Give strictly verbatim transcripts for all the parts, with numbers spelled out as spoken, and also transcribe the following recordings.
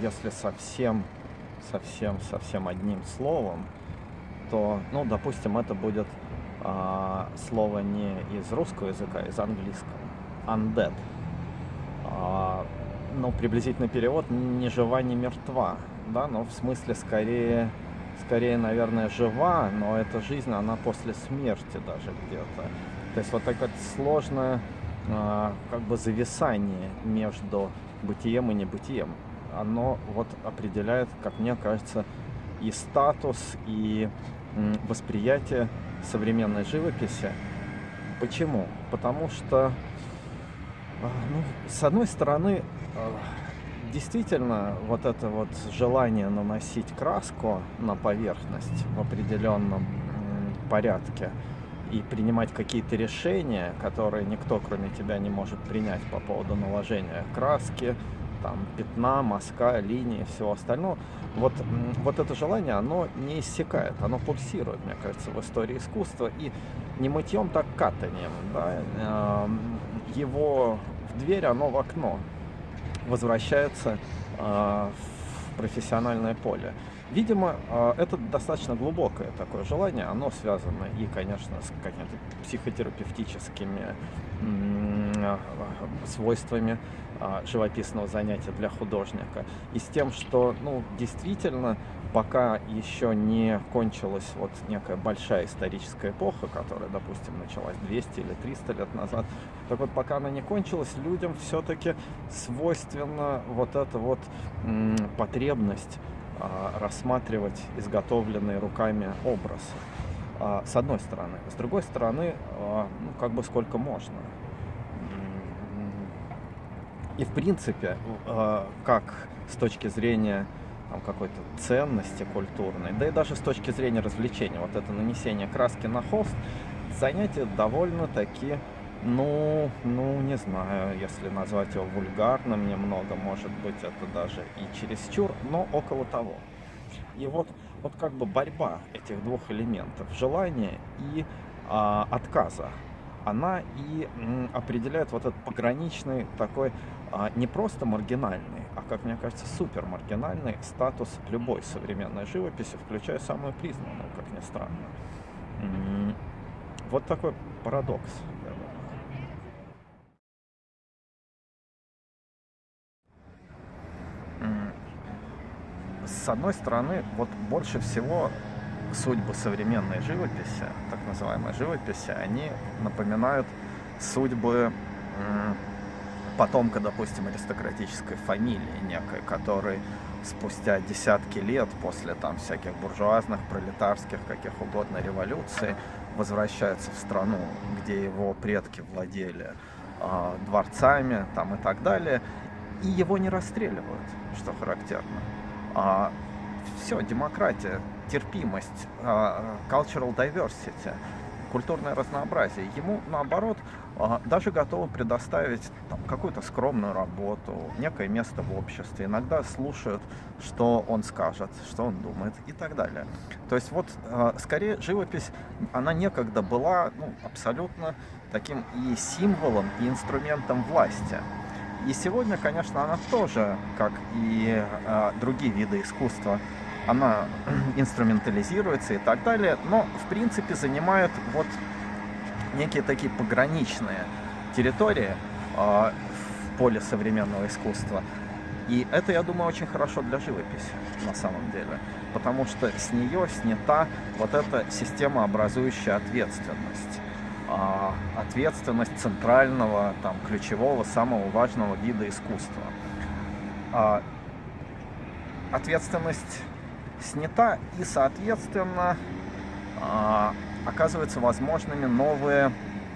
если совсем, совсем, совсем одним словом, то, ну, допустим, это будет а, слово не из русского языка, а из английского. Undead. А, ну, приблизительный перевод ни жива, ни мертва, да, но в смысле скорее, скорее, наверное, жива, но эта жизнь, она после смерти даже где-то. То есть вот такое сложное а, как бы зависание между бытием и небытием. Оно вот определяет, как мне кажется, и статус, и м, восприятие современной живописи. Почему? Потому что, а, ну, с одной стороны, а, действительно, вот это вот желание наносить краску на поверхность в определенном м, порядке и принимать какие-то решения, которые никто, кроме тебя, не может принять по поводу наложения краски, там, пятна, мазка, линии, всего остального. Вот, вот это желание, оно не иссякает, оно пульсирует, мне кажется, в истории искусства. И не мытьем, так катанием. Да? Его в дверь, оно в окно возвращается в профессиональное поле. Видимо, это достаточно глубокое такое желание, оно связано и, конечно, с какими-то психотерапевтическими свойствами живописного занятия для художника, и с тем, что, ну, действительно, пока еще не кончилась вот некая большая историческая эпоха, которая, допустим, началась двести или триста лет назад, так вот, пока она не кончилась, людям все-таки свойственна вот эта вот м, потребность а, рассматривать изготовленные руками образы. А, с одной стороны. С другой стороны, а, ну, как бы сколько можно. И в принципе, как с точки зрения там, какой-то ценности культурной, да и даже с точки зрения развлечения, вот это нанесение краски на холст, занятие довольно-таки, ну, ну, не знаю, если назвать его вульгарным немного, может быть, это даже и чересчур, но около того. И вот, вот как бы борьба этих двух элементов, желания и а, отказа, она и м, определяет вот этот пограничный такой, а, не просто маргинальный, а, как мне кажется, супер маргинальный статус любой современной живописи, включая самую признанную, как ни странно. М, вот такой парадокс. М, С одной стороны, вот больше всего судьбы современной живописи, так называемой живописи, они напоминают судьбы м, потомка, допустим, аристократической фамилии некой, который спустя десятки лет после там всяких буржуазных, пролетарских, каких угодно революций возвращается в страну, где его предки владели э, дворцами там, и так далее, и его не расстреливают, что характерно. А, все, демократия, терпимость, uh, cultural diversity, культурное разнообразие. Ему, наоборот, uh, даже готовы предоставить там, какую-то скромную работу, некое место в обществе. Иногда слушают, что он скажет, что он думает и так далее. То есть вот, uh, скорее, живопись, она некогда была ну, абсолютно таким и символом, и инструментом власти. И сегодня, конечно, она тоже, как и э, другие виды искусства, она инструментализируется и так далее, но, в принципе, занимает вот некие такие пограничные территории э, в поле современного искусства. И это, я думаю, очень хорошо для живописи, на самом деле, потому что с нее снята вот эта системообразующая ответственность. Ответственность центрального, там, ключевого, самого важного вида искусства. Ответственность снята, и, соответственно, оказываются возможными новые,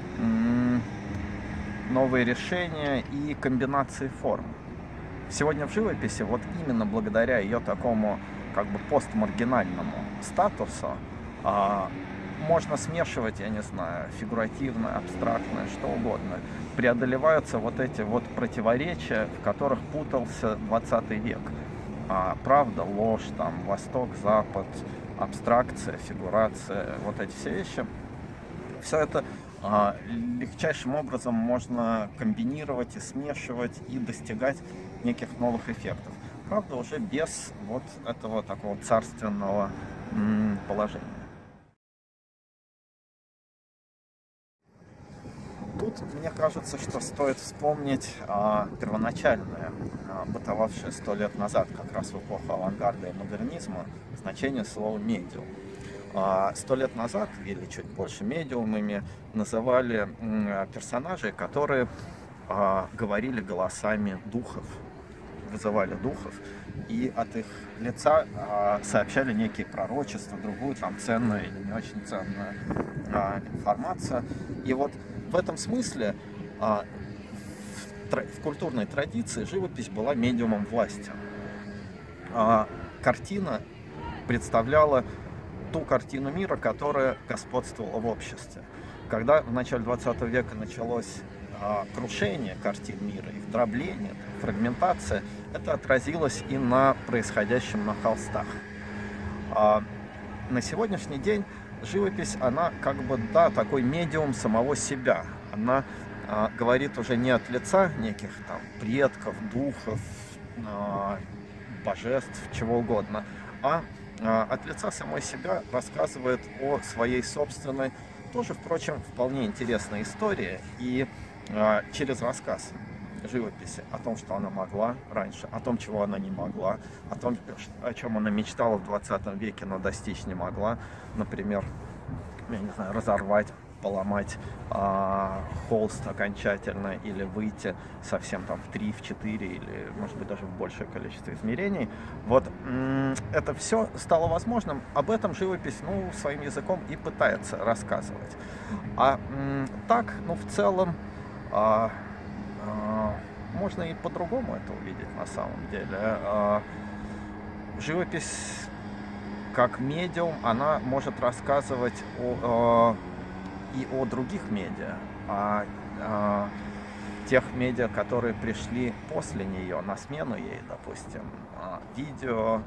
новые решения и комбинации форм. Сегодня в живописи, вот именно благодаря ее такому как бы постмаргинальному статусу, можно смешивать, я не знаю, фигуративное, абстрактное, что угодно. Преодолеваются вот эти вот противоречия, в которых путался двадцатый век. А, правда, ложь, там, восток, запад, абстракция, фигурация, вот эти все вещи. Все это а, легчайшим образом можно комбинировать и смешивать, и достигать неких новых эффектов. правда, уже без вот этого такого царственного м, положения. Тут, мне кажется, что стоит вспомнить а, первоначальное, а, бытовавшее сто лет назад, как раз в эпоху авангарда и модернизма, значение слова «медиум». А, Сто лет назад, или чуть больше, медиумами называли м, персонажей, которые а, говорили голосами духов, вызывали духов, и от их лица а, сообщали некие пророчества, другую там ценную или не очень ценную а, информацию. И вот в этом смысле а, в, тр- в культурной традиции живопись была медиумом власти. А, картина представляла ту картину мира, которая господствовала в обществе. Когда в начале двадцатого века началось а, крушение картин мира, их дробление, фрагментация, это отразилось и на происходящем на холстах. А, на сегодняшний день живопись, она как бы, да, такой медиум самого себя. Она а, говорит уже не от лица неких там предков, духов, а, божеств, чего угодно, а а от лица самой себя рассказывает о своей собственной, тоже, впрочем, вполне интересной истории. И а, через рассказ живописи о том, что она могла раньше, о том, чего она не могла, о том, о чем она мечтала в двадцатом веке, но достичь не могла. Например, я не знаю, разорвать, поломать а, холст окончательно или выйти совсем там в три, в четыре или, может быть, даже в большее количество измерений. Вот м- это все стало возможным. Об этом живопись, ну, своим языком и пытается рассказывать. А м- так, ну, в целом, а, а, можно и по-другому это увидеть на самом деле. А, живопись как медиум, она может рассказывать о, о, и о других медиа, о, о тех медиа, которые пришли после нее, на смену ей, допустим, видео,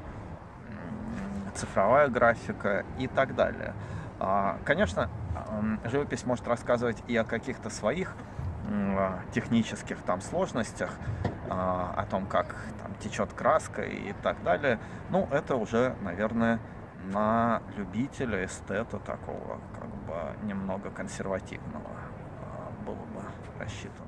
цифровая графика и так далее. Конечно, живопись может рассказывать и о каких-то своих технических там сложностях, о том, как там течет краска и так далее. Ну, это уже, наверное, на любителя, эстета такого, как бы немного консервативного было бы рассчитано.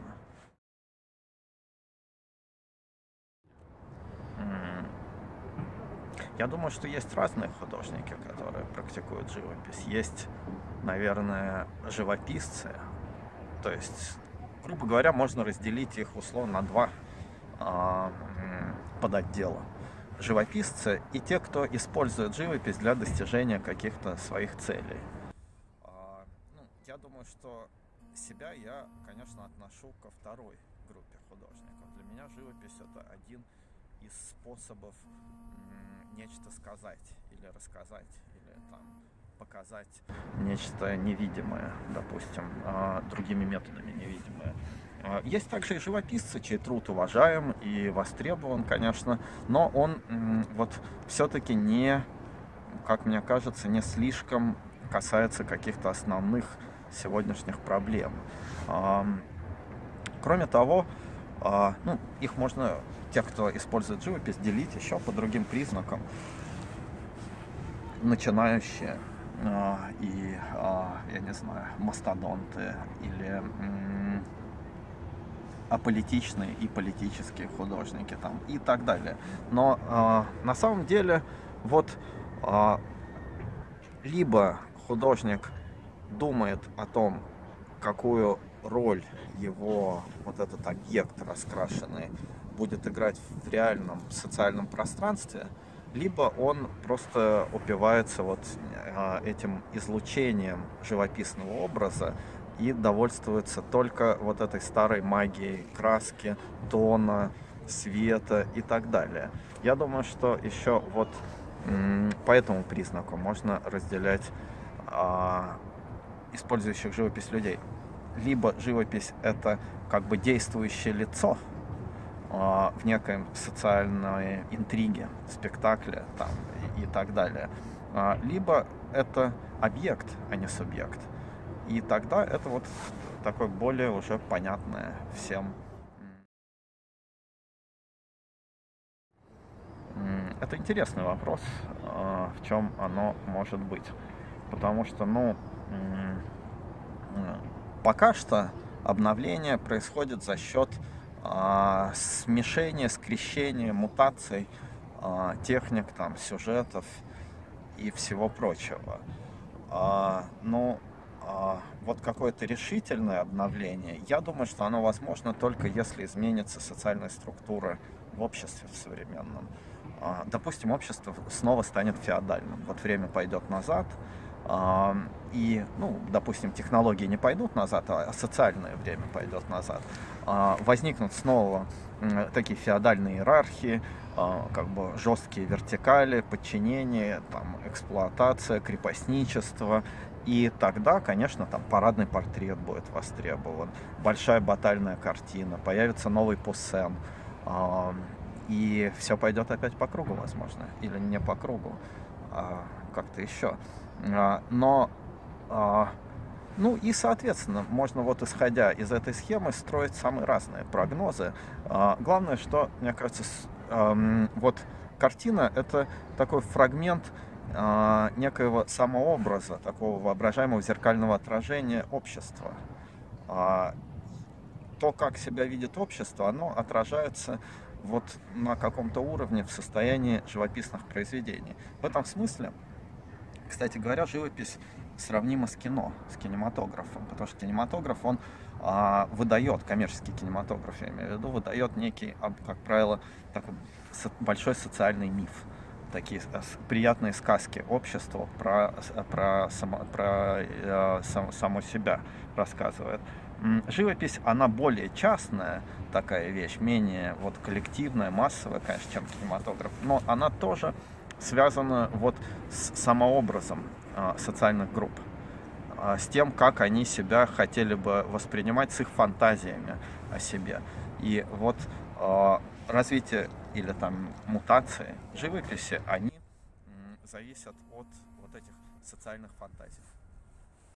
Я думаю, что есть разные художники, которые практикуют живопись. Есть, наверное, живописцы. То есть, грубо говоря, можно разделить их условно на два а, подотдела. Живописцы и те, кто использует живопись для достижения каких-то своих целей. А, ну, я думаю, что себя я, конечно, отношу ко второй группе художников. Для меня живопись — это один из способов м, нечто сказать или рассказать, или там показать нечто невидимое, допустим, а, другими методами невидимое. Есть также и живописцы, чей труд уважаем и востребован, конечно, но он вот все-таки не, как мне кажется, не слишком касается каких-то основных сегодняшних проблем. Кроме того, ну, их можно, тех, кто использует живопись, делить еще по другим признакам. Начинающие и, я не знаю, мастодонты или аполитичные и политические художники там, и так далее. Но э, на самом деле вот э, либо художник думает о том, какую роль его вот этот объект раскрашенный будет играть в реальном социальном пространстве, либо он просто упивается вот э, этим излучением живописного образа и довольствуется только вот этой старой магией краски, тона, света и так далее. Я думаю, что еще вот м- по этому признаку можно разделять а, использующих живопись людей. Либо живопись — это как бы действующее лицо а, в некой социальной интриге, спектакле там, и, и так далее. А, либо это объект, а не субъект. И тогда это вот такое более уже понятное всем. Это интересный вопрос, в чем оно может быть. Потому что, ну, пока что обновление происходит за счет смешения, скрещения, мутаций техник, там, сюжетов и всего прочего. Ну, вот какое-то решительное обновление, я думаю, что оно возможно только если изменится социальная структура в обществе в современном. Допустим, общество снова станет феодальным. Вот время пойдет назад, и, ну, допустим, технологии не пойдут назад, а социальное время пойдет назад. Возникнут снова такие феодальные иерархии, как бы жесткие вертикали, подчинение, там, эксплуатация, крепостничество. И тогда, конечно, там парадный портрет будет востребован, большая батальная картина, появится новый Поссен, и все пойдет опять по кругу, возможно, или не по кругу, а как-то еще. Но, ну и, соответственно, можно вот исходя из этой схемы строить самые разные прогнозы. Главное, что, мне кажется, вот картина — это такой фрагмент некоего самообраза, такого воображаемого зеркального отражения общества. То, как себя видит общество, оно отражается вот на каком-то уровне в состоянии живописных произведений. В этом смысле, кстати говоря, живопись сравнима с кино, с кинематографом, потому что кинематограф, он а, выдает, коммерческий кинематограф, я имею в виду, выдает некий, как правило, такой большой социальный миф, такие приятные сказки общества про, про, само, про э, сам, само себя рассказывает. Живопись, она более частная такая вещь, менее вот коллективная, массовая, конечно, чем кинематограф, но она тоже связана вот с самообразом э, социальных групп, э, с тем, как они себя хотели бы воспринимать, с их фантазиями о себе. И вот э, развитие или там мутации живописи, они м, зависят от вот этих социальных фантазий.